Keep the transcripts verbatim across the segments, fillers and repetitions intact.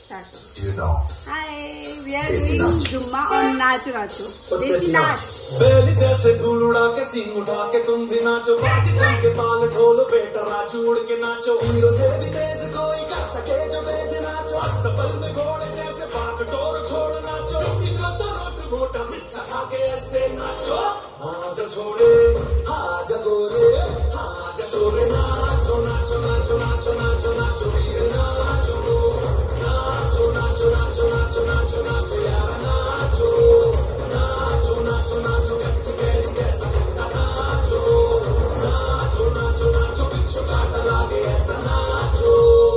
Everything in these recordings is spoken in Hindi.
Do you know? Hi, we are doing Zumba on Nacho Nacho. Desi नाच. बेल जैसे धूल उड़ा के सींग उठा के तुम भी नाचो, बाजी थम के ताल ढोल बेटा नाचो, उड़ के नाचो। हीरो से भी तेज कोई कर सके जो वेद नाचो, अस्तबल में घोड़े जैसे भाग डोर छोड़ नाचो, जो तो रोट मोटा मिर्चा खा के ऐसे नाचो। हाँ जा छोड़े, हाँ जा गोरे, हाँ जा छोरे, नाचो नाचो नाचो नाचो नाचो नाचो वीर नाचो, नाचो नाचो नाचो नाचो नाचो नाचो यार नाचो, नाचो नाचो नाचो कच्ची कैरी जैसा नाचो, नाचो नाचो नाचो पिछो काटा लागे ऐसा नाचो।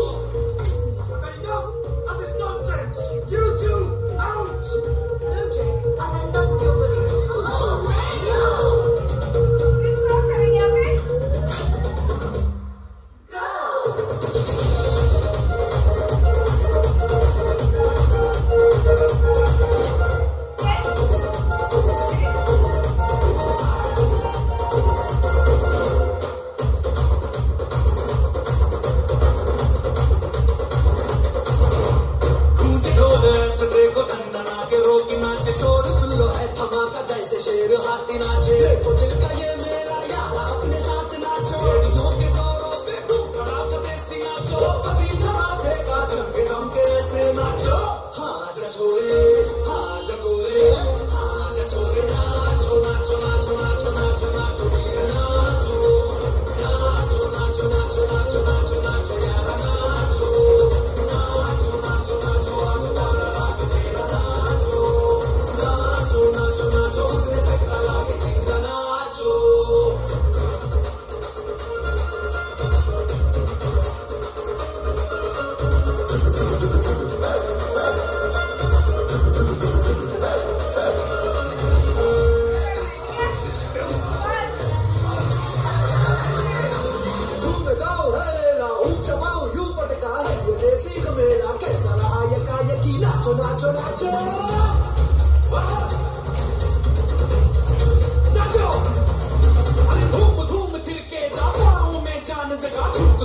Enough of this nonsense! You two, out! No, Jake, I've had enough of your bullying. Oh, देखो ठंडना के रोकी नाचे, शोर सुन लो है धमाका जैसे शेर हाथी नाचे, देखो दिल का ये मेला यार अपने साथ नाचो, रेडियो के जोरों पे तुम खड़ा कर देसी नाचो, पसीना माथे का झमके दम के ऐसे नाचो। हाँ जा छोरे, हाँ जा गोरे, हाँ जा छोरे, नाचो नाचो नाचो नाचो नाचो नाचो वीर नाचो, नाचो नाचो नाचो नाचो नाचो नाचो यार नाचो, नाचो नाचो नाचो आलू वाला नाचो, नाचो नाचो नाचो उसने चक्का लाके तीरा नाचो। झूम गाओ हरे लाओ चबाओ यूं पटका है ये देसी का मेला, कैसा रहा ये का यकीन, नाचो नाचो नाचो नाचो। अरे धूम धूम थिरके जा पाँव में जान जगा,